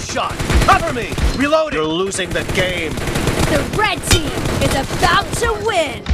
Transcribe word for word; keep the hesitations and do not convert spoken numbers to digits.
shot! Cover me! Reloading! You're losing the game. The red team is about to win.